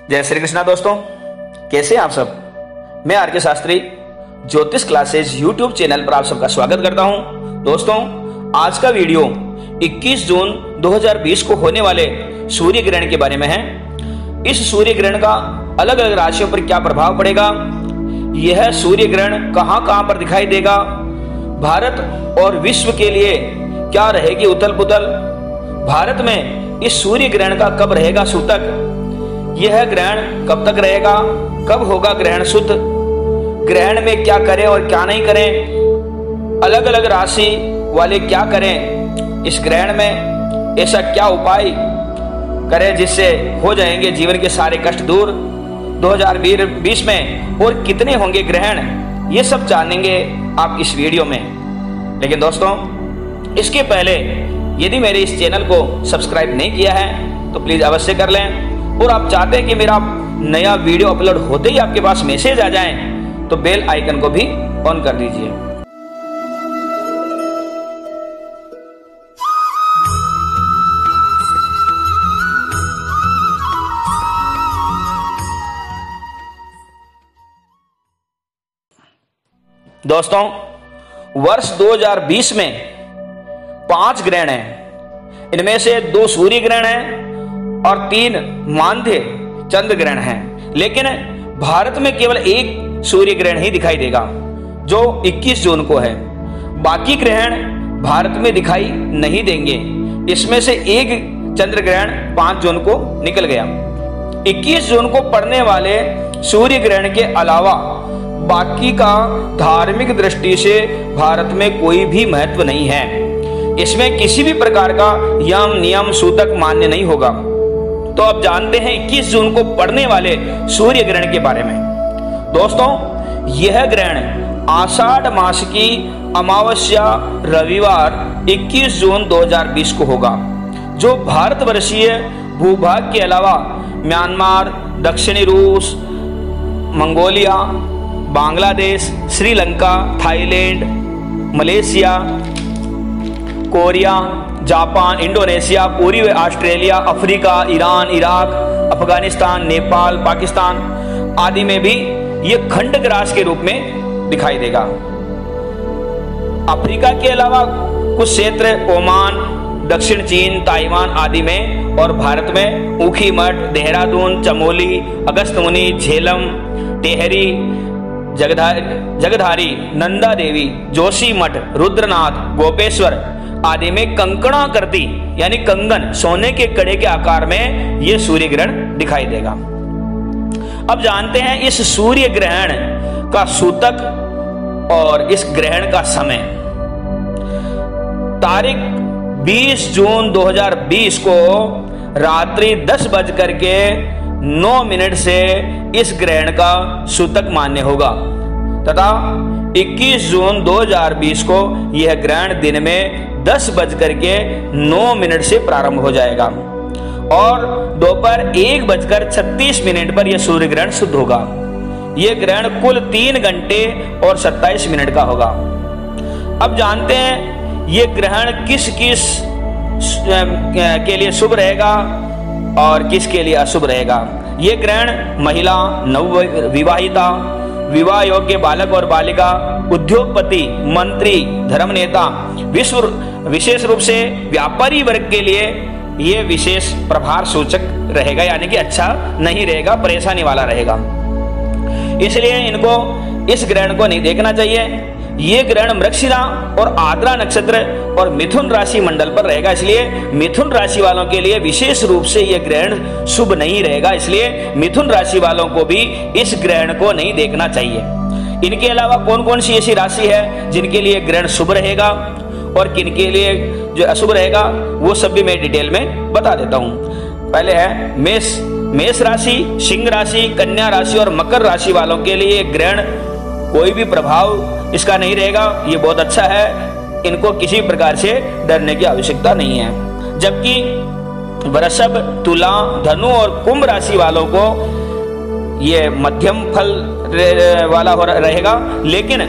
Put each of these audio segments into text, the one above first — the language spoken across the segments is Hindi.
जय श्री कृष्णा दोस्तों, कैसे हैं आप सब। मैं आर के शास्त्री ज्योतिष क्लासेज यूट्यूब चैनल पर आप सबका स्वागत करता हूं। दोस्तों, आज का वीडियो 21 जून 2020 को होने वाले सूर्य ग्रहण के बारे में है। इस सूर्य ग्रहण का अलग अलग राशियों पर क्या प्रभाव पड़ेगा, यह सूर्य ग्रहण कहां कहां पर दिखाई देगा, भारत और विश्व के लिए क्या रहेगी उथल पुथल, भारत में इस सूर्य ग्रहण का कब रहेगा सूतक, यह ग्रहण कब तक रहेगा, कब होगा ग्रहण शुद्ध, ग्रहण में क्या करें और क्या नहीं करें, अलग अलग राशि वाले क्या करें इस ग्रहण में, ऐसा क्या उपाय करें जिससे हो जाएंगे जीवन के सारे कष्ट दूर 2020 में, और कितने होंगे ग्रहण, ये सब जानेंगे आप इस वीडियो में। लेकिन दोस्तों, इसके पहले यदि मेरे इस चैनल को सब्सक्राइब नहीं किया है तो प्लीज अवश्य कर लें, और आप चाहते हैं कि मेरा नया वीडियो अपलोड होते ही आपके पास मैसेज आ जाए तो बेल आइकन को भी ऑन कर दीजिए। दोस्तों, वर्ष 2020 में 5 ग्रहण हैं। इनमें से 2 सूर्य ग्रहण हैं और 3 माध्य चंद्र ग्रहण हैं। लेकिन भारत में केवल 1 सूर्य ग्रहण ही दिखाई देगा जो 21 जून को है। बाकी ग्रहण भारत में दिखाई नहीं देंगे। इसमें से एक चंद्र ग्रहण 5 जून को निकल गया। 21 जून को पड़ने वाले सूर्य ग्रहण के अलावा बाकी का धार्मिक दृष्टि से भारत में कोई भी महत्व नहीं है। इसमें किसी भी प्रकार का यम नियम सूतक मान्य नहीं होगा। तो अब जानते हैं 21 जून को पड़ने वाले सूर्य ग्रहण के बारे में। दोस्तों, यह ग्रहण आषाढ़ मास की अमावस्या रविवार 21 जून 2020 को होगा, जो भारतवर्षीय भूभाग के अलावा म्यांमार, दक्षिणी रूस, Mongolia, Bangladesh, Sri Lanka, Thailand, Malaysia, Korea, Japan, Indonesia, पूर्वी Australia, Africa, Iran, Iraq, Afghanistan, Nepal, Pakistan आदि में भी यह खंड ग्रास के रूप में दिखाई देगा। अफ्रीका के अलावा कुछ क्षेत्र ओमान, दक्षिण चीन, ताइवान आदि में, और भारत में ऊखीमठ, देहरादून, चमोली, अगस्त्यमुनि, झेलम, टेहरी, जगधारी, नंदा देवी, जोशीमठ, रुद्रनाथ, गोपेश्वर आदि में कंकणाकृति यानी कंगन, सोने के कड़े के आकार में यह सूर्य ग्रहण दिखाई देगा। अब जानते हैं इस सूर्य ग्रहण का सूतक और इस ग्रहण का समय। तारीख 20 जून 2020 को रात्रि 10:09 से इस ग्रहण का सूतक मान्य होगा, तथा 21 जून 2020 को यह ग्रहण दिन में 10:09 से प्रारंभ हो जाएगा, और दोपहर 1:36 पर यह सूर्य ग्रहण शुद्ध होगा। यह ग्रहण कुल 3 घंटे और 27 मिनट का होगा। अब जानते हैं यह ग्रहण किस किस के लिए शुभ रहेगा और किसके लिए अशुभ रहेगा। यह ग्रहण महिला, नवविवाहिता, विवाह योग्य बालक और बालिका, उद्योगपति, मंत्री, धर्म नेता, विशेष रूप से व्यापारी वर्ग के लिए यह विशेष प्रभार सूचक रहेगा, यानी कि अच्छा नहीं रहेगा, परेशानी वाला रहेगा। इसलिए इनको इस ग्रहण को नहीं देखना चाहिए। ये ग्रहण मृगशिरा और आद्रा नक्षत्र और मिथुन राशि मंडल पर रहेगा, इसलिए मिथुन राशि वालों के लिए विशेष रूप से यह ग्रहण शुभ नहीं रहेगा। इसलिए मिथुन राशि वालों को भी इस ग्रहण को नहीं देखना चाहिए। इनके अलावा कौन कौन सी ऐसी राशि है जिनके लिए ग्रहण शुभ रहेगा और किनके लिए जो अशुभ रहेगा, वो सब भी मैं डिटेल में बता देता हूं। पहले है मेष राशि, सिंह राशि, कन्या राशि और मकर राशि वालों के लिए ग्रहण कोई भी प्रभाव इसका नहीं रहेगा। ये बहुत अच्छा है, इनको किसी प्रकार से डरने की आवश्यकता नहीं है। जबकि वृषभ, तुला, धनु और कुंभ राशि वालों को ये मध्यम फल वाला रहेगा। लेकिन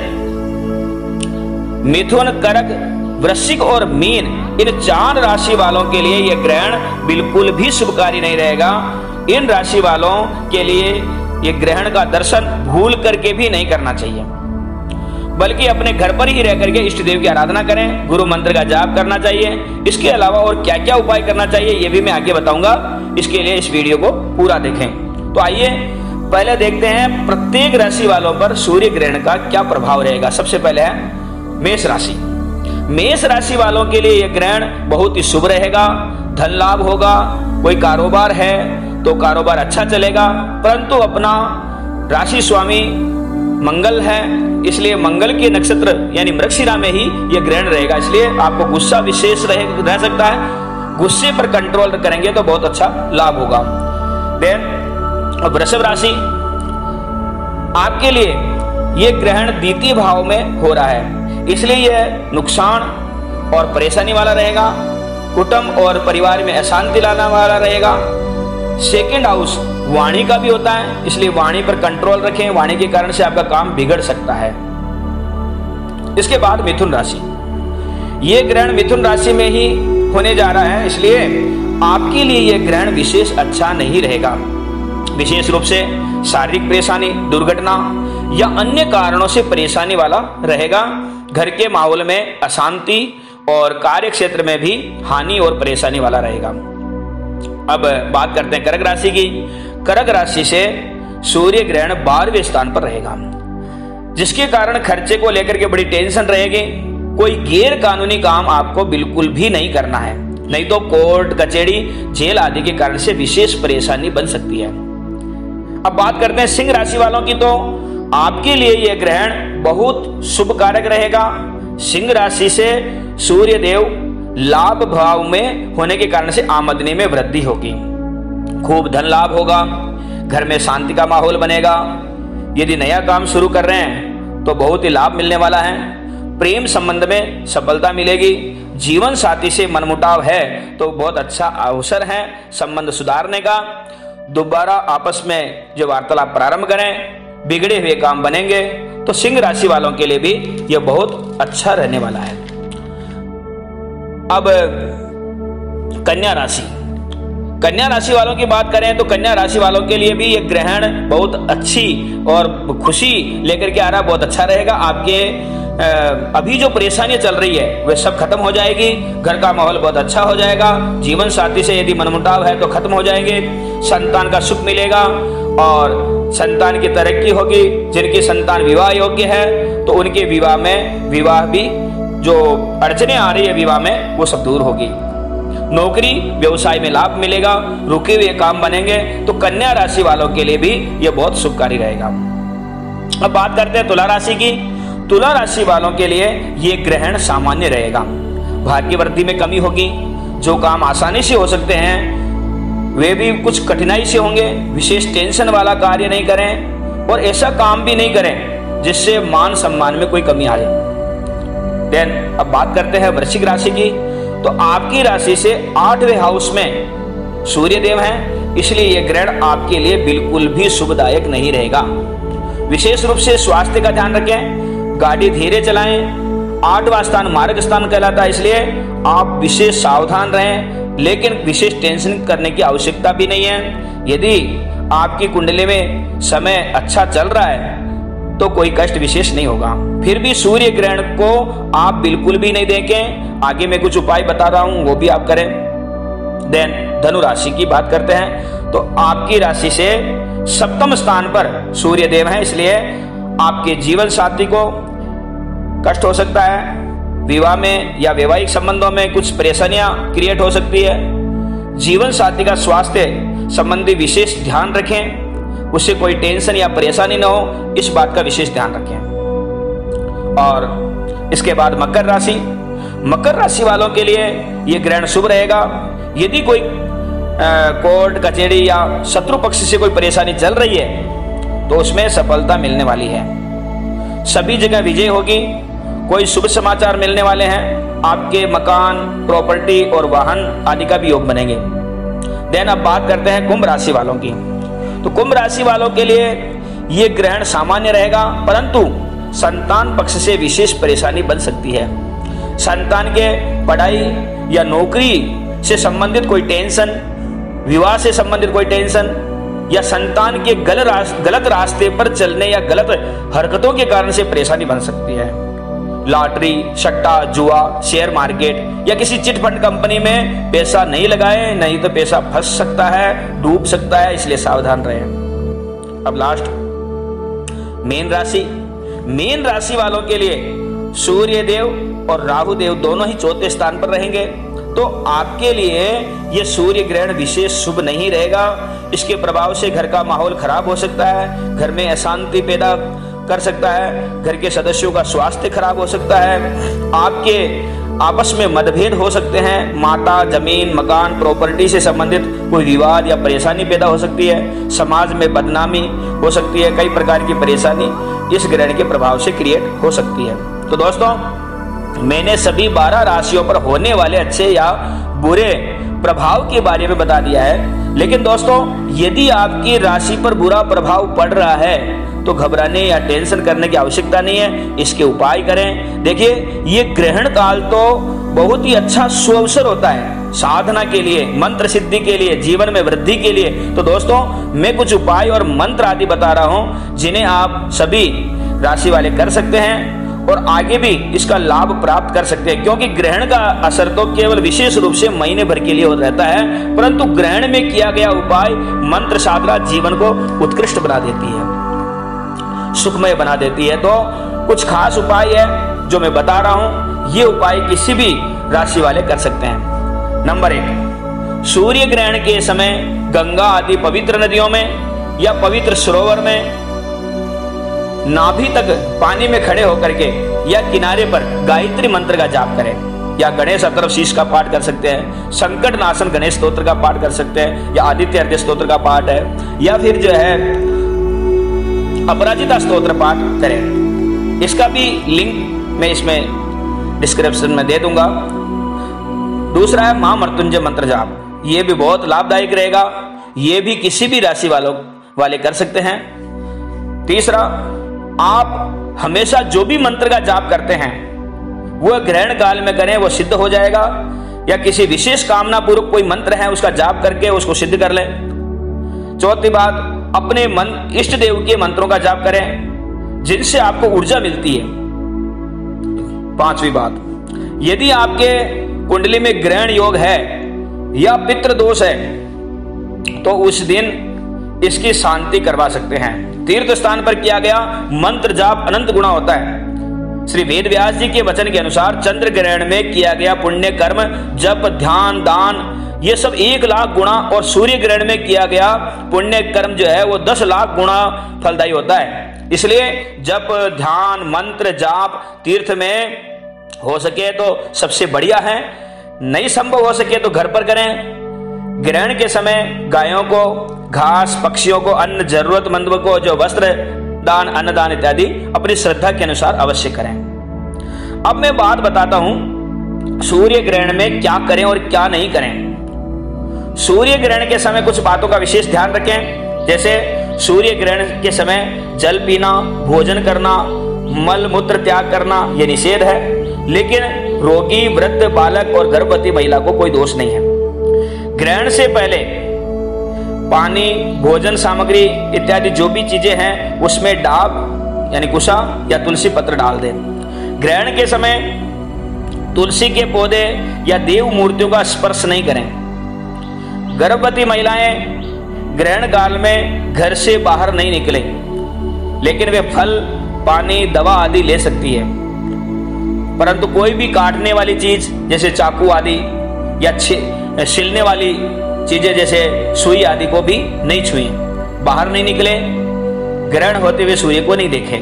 मिथुन, कर्क, वृश्चिक और मीन, इन 4 राशि वालों के लिए यह ग्रहण बिल्कुल भी शुभकारी नहीं रहेगा। इन राशि वालों के लिए ये ग्रहण का दर्शन भूल करके भी नहीं करना चाहिए, बल्कि अपने घर पर ही रह करके इष्ट देव की आराधना करें, गुरु मंत्र का जाप करना चाहिए। इसके अलावा और क्या क्या उपाय करना चाहिए ये भी मैं आगे बताऊंगा, इसके लिए इस वीडियो को पूरा देखें। तो आइए पहले देखते हैं प्रत्येक राशि वालों पर सूर्य ग्रहण का क्या प्रभाव रहेगा। सबसे पहले है मेष राशि। मेष राशि वालों के लिए यह ग्रहण बहुत ही शुभ रहेगा, धन लाभ होगा, कोई कारोबार है तो कारोबार अच्छा चलेगा, परंतु अपना राशि स्वामी मंगल है, इसलिए मंगल के नक्षत्र यानी मृगशिरा में ही यह ग्रहण रहेगा, इसलिए आपको गुस्सा विशेष रह सकता है। गुस्से पर कंट्रोल करेंगे तो बहुत अच्छा लाभ होगा। वृषभ राशि, आपके लिए यह ग्रहण द्वितीय भाव में हो रहा है, इसलिए यह नुकसान और परेशानी वाला रहेगा, कुटुंब और परिवार में अशांति लाने वाला रहेगा। सेकंड हाउस वाणी का भी होता है, इसलिए वाणी पर कंट्रोल रखें, वाणी के कारण से आपका काम बिगड़ सकता है। इसके बाद मिथुन राशि, यह ग्रहण मिथुन राशि में ही होने जा रहा है, इसलिए आपके लिए यह ग्रहण विशेष अच्छा नहीं रहेगा। विशेष रूप से शारीरिक परेशानी, दुर्घटना या अन्य कारणों से परेशानी वाला रहेगा। घर के माहौल में अशांति और कार्य क्षेत्र में भी हानि और परेशानी वाला रहेगा। अब बात करते हैं कर्क राशि की। कर्क राशि से सूर्य ग्रहण 12वें स्थान पर रहेगा, जिसके कारण खर्चे को लेकर के बड़ी टेंशन रहेगी। कोई गैर कानूनी काम आपको बिल्कुल भी नहीं करना है, नहीं तो कोर्ट कचहरी जेल आदि के कारण से विशेष परेशानी बन सकती है। अब बात करते हैं सिंह राशि वालों की, तो आपके लिए यह ग्रहण बहुत शुभ कारक रहेगा। सिंह राशि से सूर्य देव लाभ भाव में होने के कारण से आमदनी में वृद्धि होगी, खूब धन लाभ होगा, घर में शांति का माहौल बनेगा। यदि नया काम शुरू कर रहे हैं तो बहुत ही लाभ मिलने वाला है। प्रेम संबंध में सफलता मिलेगी। जीवन साथी से मनमुटाव है तो बहुत अच्छा अवसर है संबंध सुधारने का। दोबारा आपस में जो वार्तालाप प्रारंभ करें, बिगड़े हुए काम बनेंगे। तो सिंह राशि वालों के लिए भी यह बहुत अच्छा रहने वाला है। अब कन्या राशि, कन्या राशि वालों की बात करें तो कन्या राशि वालों के लिए भी यह ग्रहण बहुत अच्छी और खुशी लेकर के आ रहा, बहुत अच्छा रहेगा। आपके अभी जो परेशानियां चल रही है वह सब खत्म हो जाएगी, घर का माहौल बहुत अच्छा हो जाएगा। जीवन साथी से यदि मनमुटाव है तो खत्म हो जाएंगे, संतान का सुख मिलेगा और संतान की तरक्की होगी। जिनकी संतान विवाह योग्य है तो उनके विवाह भी जो अड़चने आ रही है विवाह में वो सब दूर होगी। नौकरी व्यवसाय में लाभ मिलेगा, रुके हुए काम बनेंगे। तो कन्या राशि वालों के लिए भी यह बहुत शुभकारी रहेगा। अब बात करते हैं तुला राशि की। तुला राशि वालों के लिए यह ग्रहण सामान्य रहेगा, भाग्य वृद्धि में कमी होगी। जो काम आसानी से हो सकते हैं वे भी कुछ कठिनाई से होंगे। विशेष टेंशन वाला कार्य नहीं करें और ऐसा काम भी नहीं करें जिससे मान सम्मान में कोई कमी आ जाए। देन अब बात करते हैं वृश्चिक राशि की। तो आपकी राशि से 8वें हाउस में सूर्य देव हैं, इसलिए यह ग्रहण आपके लिए बिल्कुल भी शुभदायक नहीं रहेगा। विशेष रूप से स्वास्थ्य का ध्यान रखें, गाड़ी धीरे चलाएं। 8वां स्थान मार्ग स्थान कहलाता है, इसलिए आप विशेष सावधान रहें, लेकिन विशेष टेंशन करने की आवश्यकता भी नहीं है। यदि आपकी कुंडली में समय अच्छा चल रहा है तो कोई कष्ट विशेष नहीं होगा। फिर भी सूर्य ग्रहण को आप बिल्कुल भी नहीं देखें। आगे मैं कुछ उपाय बता रहा हूं वो भी आप करें। देन धनु राशि की बात करते हैं। तो आपकी राशि से 7वें स्थान पर सूर्य देव है, इसलिए आपके जीवन साथी को कष्ट हो सकता है। विवाह में या वैवाहिक संबंधों में कुछ परेशानियां क्रिएट हो सकती है। जीवन साथी का स्वास्थ्य संबंधी विशेष ध्यान रखें, उससे कोई टेंशन या परेशानी न हो, इस बात का विशेष ध्यान रखें। और इसके बाद मकर राशि। मकर राशि वालों के लिए यह ग्रहण शुभ रहेगा। यदि कोई कोर्ट कचहरी या शत्रु पक्ष से कोई परेशानी चल रही है तो उसमें सफलता मिलने वाली है। सभी जगह विजय होगी। कोई शुभ समाचार मिलने वाले हैं। आपके मकान, प्रॉपर्टी और वाहन आदि का भी योग बनेंगे। देन अब बात करते हैं कुंभ राशि वालों की। तो कुंभ राशि वालों के लिए यह ग्रहण सामान्य रहेगा, परंतु संतान पक्ष से विशेष परेशानी बन सकती है। संतान के पढ़ाई या नौकरी से संबंधित कोई टेंशन, विवाह से संबंधित कोई टेंशन या संतान के गलत रास्ते पर चलने या गलत हरकतों के कारण से परेशानी बन सकती है। लॉटरी, सट्टा, जुआ, शेयर मार्केट या किसी चिट फंड कंपनी में पैसा नहीं लगाएं, नहीं तो पैसा फंस सकता है, डूब सकता है, इसलिए सावधान रहें। अब लास्ट मीन राशि वालों के लिए सूर्य देव और राहु देव दोनों ही चौथे स्थान पर रहेंगे, तो आपके लिए यह सूर्य ग्रहण विशेष शुभ नहीं रहेगा। इसके प्रभाव से घर का माहौल खराब हो सकता है, घर में अशांति पैदा कर सकता है, घर के सदस्यों का स्वास्थ्य खराब हो सकता है, आपके आपस में मतभेद हो सकते हैं, माता, जमीन, मकान, प्रॉपर्टी से संबंधित कोई विवाद या परेशानी पैदा हो सकती है, समाज में बदनामी हो सकती है, कई प्रकार की परेशानी इस ग्रहण के प्रभाव से क्रिएट हो सकती है। तो दोस्तों, मैंने सभी 12 राशियों पर होने वाले अच्छे या बुरे प्रभाव के बारे में बता दिया है, लेकिन दोस्तों यदि आपकी राशि पर बुरा प्रभाव पड़ रहा है तो घबराने या टेंशन करने की आवश्यकता नहीं है, इसके उपाय करें। देखिए, ये ग्रहण काल तो बहुत ही अच्छा सुअवसर होता है साधना के लिए, मंत्र सिद्धि के लिए, जीवन में वृद्धि के लिए। तो दोस्तों, मैं कुछ उपाय और मंत्र आदि बता रहा हूं जिन्हें आप सभी राशि वाले कर सकते हैं और आगे भी इसका लाभ प्राप्त कर सकते हैं, क्योंकि ग्रहण का असर तो केवल विशेष रूप से महीने भर के लिए हो रहता है, परंतु ग्रहण में किया गया उपाय, मंत्र साधना जीवन को उत्कृष्ट बना देती है, सुखमय बना देती है। तो कुछ खास उपाय है जो मैं बता रहा हूं, ये उपाय किसी भी राशि वाले कर सकते हैं। नंबर 1, सूर्य ग्रहण के समय गंगा आदि पवित्र नदियों में या पवित्र सरोवर में नाभि तक पानी में खड़े होकर के या किनारे पर गायत्री मंत्र का जाप करें, या गणेश अथर्व शीर्ष का पाठ कर सकते हैं, संकट नाशन गणेश स्तोत्र का पाठ कर सकते हैं, या आदित्य हृदय स्तोत्र का पाठ है, या फिर जो है अपराजिता स्तोत्र पाठ करें। इसका भी लिंक मैं इसमें डिस्क्रिप्शन में दे दूंगा। दूसरा है महामृत्युंजय मंत्र जाप, ये भी बहुत लाभदायक रहेगा, ये भी किसी भी राशि वाले कर सकते हैं। तीसरा, आप हमेशा जो भी मंत्र का जाप करते हैं वह ग्रहण काल में करें, वो सिद्ध हो जाएगा, या किसी विशेष कामना पूर्वक कोई मंत्र है उसका जाप करके उसको सिद्ध कर लें। चौथी बात, अपने इष्ट देव के मंत्रों का जाप करें जिनसे आपको ऊर्जा मिलती है। पांचवी बात, यदि आपके कुंडली में ग्रहण योग है या पितृ दोष है तो उस दिन इसकी शांति करवा सकते हैं। तीर्थ स्थान पर किया गया मंत्र जाप अनंत गुना होता है। श्री वेद व्यास जी के वचन के अनुसार चंद्र ग्रहण में किया गया पुण्य कर्म, जप, ध्यान, दान, ये सब 1 लाख गुना, और सूर्य ग्रहण में किया गया पुण्य कर्म जो है वो 10 लाख गुना फलदायी होता है। इसलिए जप, ध्यान, मंत्र, जाप तीर्थ में हो सके तो सबसे बढ़िया है, नहीं संभव हो सके तो घर पर करें। ग्रहण के समय गायों को घास, पक्षियों को अन्न, जरूरतमंद को जो वस्त्र दान, अन्नदान इत्यादि अपनी श्रद्धा के अनुसार अवश्य करें। अब मैं बात बताता हूं सूर्य ग्रहण में क्या करें और क्या नहीं करें। सूर्य ग्रहण के समय कुछ बातों का विशेष ध्यान रखें, जैसे सूर्य ग्रहण के समय जल पीना, भोजन करना, मल मूत्र त्याग करना ये निषेध है, लेकिन रोगी, वृद्ध, बालक और गर्भवती महिला को कोई दोष नहीं है। ग्रहण से पहले पानी, भोजन सामग्री इत्यादि जो भी चीजें हैं उसमें डाब यानी कुशा या तुलसी पत्र डाल दें। ग्रहण के समय तुलसी के पौधे या देव मूर्तियों का स्पर्श नहीं करें। गर्भवती महिलाएं ग्रहण काल में घर से बाहर नहीं निकलें, लेकिन वे फल, पानी, दवा आदि ले सकती है, परंतु कोई भी काटने वाली चीज जैसे चाकू आदि या छिलने वाली चीजें जैसे सुई आदि को भी नहीं छुएं। बाहर नहीं निकले, ग्रहण होते हुए सूर्य को नहीं देखें।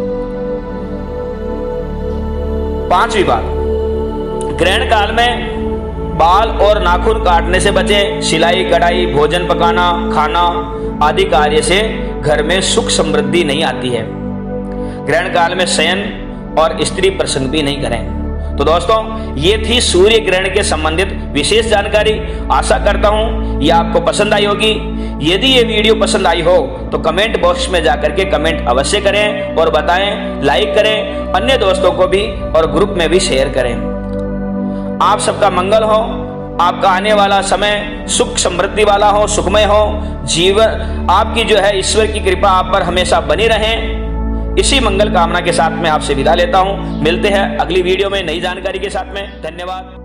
पांचवी बात, ग्रहण काल में बाल और नाखून काटने से बचें। सिलाई, कढ़ाई, भोजन पकाना, खाना आदि कार्य से घर में सुख समृद्धि नहीं आती है। ग्रहण काल में शयन और स्त्री प्रसंग भी नहीं करें। तो दोस्तों, ये थी सूर्य ग्रहण के संबंधित विशेष जानकारी। आशा करता हूं ये आपको पसंद आई होगी। यदि ये वीडियो पसंद आई हो तो कमेंट बॉक्स में जाकर के कमेंट अवश्य करें और बताएं, लाइक करें, अन्य दोस्तों को भी और ग्रुप में भी शेयर करें। आप सबका मंगल हो। आपका आने वाला समय सुख समृद्धि वाला हो, सुखमय हो, जीवन आपकी जो है ईश्वर की कृपा आप पर हमेशा बनी रहे। इसी मंगल कामना के साथ मैं आपसे विदा लेता हूं। मिलते हैं अगली वीडियो में नई जानकारी के साथ में। धन्यवाद।